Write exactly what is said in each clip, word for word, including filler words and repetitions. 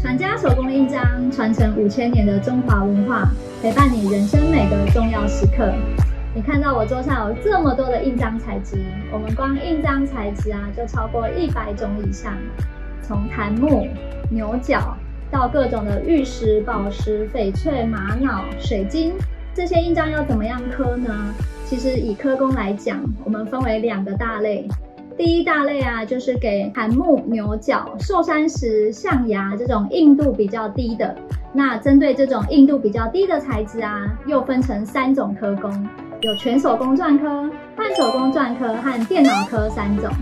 传家手工印章，传承五千年的中华文化，陪伴你人生每个重要时刻。你看到我桌上有这么多的印章材质，我们光印章材质啊，就超过一百种以上，从檀木、牛角到各种的玉石、宝石、翡翠、玛瑙、水晶，这些印章要怎么样刻呢？其实以刻工来讲，我们分为两个大类。第一大类啊，就是给檀木、牛角、寿山石、象牙这种硬度比较低的。那针对这种硬度比较低的材质啊，又分成三种刻工，有全手工篆刻、半手工篆刻和电脑刻三种。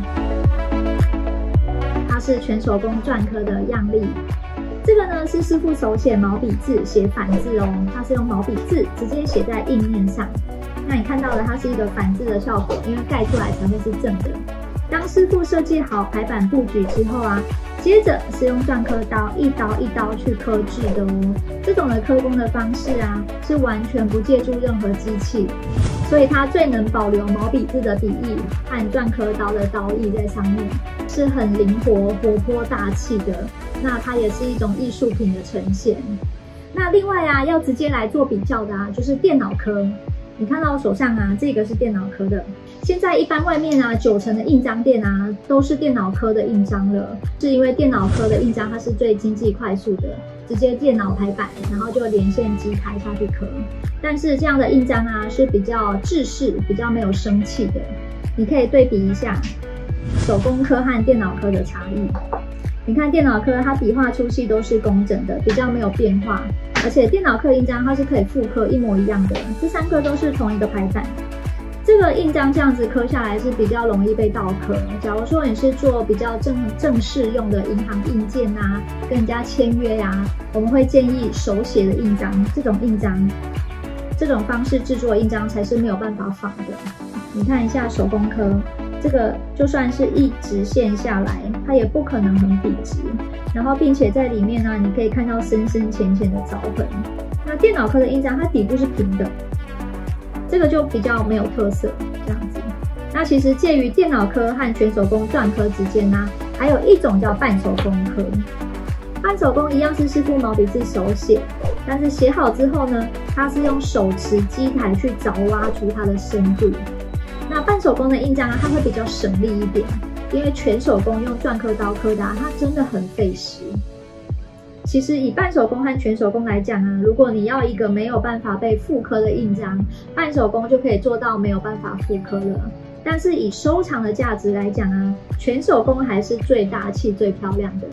它是全手工篆刻的样例。这个呢是师傅手写毛笔字，写反字哦，它是用毛笔字直接写在印面上。那你看到的它是一个反字的效果，因为盖出来才会是正的。当师傅设计好排版布局之后啊，接着是用篆刻刀一刀一刀去刻制的哦。这种的刻工的方式啊，是完全不借助任何机器，所以它最能保留毛笔字的笔意和篆刻刀的刀意在上面，是很灵活、活泼、大气的。那它也是一种艺术品的呈现。那另外啊，要直接来做比较的啊，就是电脑刻。你看到我手上啊，这个是电脑刻的。现在一般外面啊，九成的印章店啊，都是电脑刻的印章了，是因为电脑刻的印章它是最经济快速的，直接电脑排版，然后就连线机台下去刻。但是这样的印章啊，是比较制式，比较没有生气的。你可以对比一下手工刻和电脑刻的差异。你看电脑刻它笔画粗细都是工整的，比较没有变化，而且电脑刻印章它是可以复刻一模一样的，这三个都是同一个排版。这个印章这样子刻下来是比较容易被盗刻。假如说你是做比较正正式用的银行印件啊，跟人家签约呀、啊，我们会建议手写的印章，这种印章，这种方式制作的印章才是没有办法仿的。你看一下手工刻，这个就算是一直线下来，它也不可能很笔直。然后并且在里面呢，你可以看到深深浅浅的凿痕。那电脑刻的印章，它底部是平的。这个就比较没有特色，这样子。那其实介于电脑刻和全手工篆刻之间呢、啊，还有一种叫半手工刻。半手工一样是师傅毛笔字手写，但是写好之后呢，它是用手持机台去凿挖出它的深度。那半手工的印章啊，它会比较省力一点，因为全手工用篆刻刀刻的、啊，它真的很费时。其实以半手工和全手工来讲啊，如果你要一个没有办法被复刻的印章，半手工就可以做到没有办法复刻了。但是以收藏的价值来讲啊，全手工还是最大气、最漂亮的。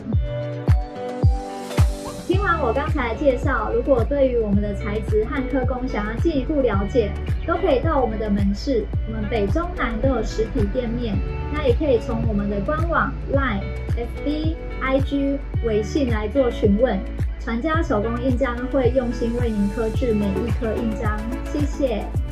听完我刚才的介绍，如果对于我们的材质和刻工想要进一步了解，都可以到我们的门市，我们北中南都有实体店面。那也可以从我们的官网、Line、F B、I G、微信来做询问。传家手工印章会用心为您刻制每一颗印章，谢谢。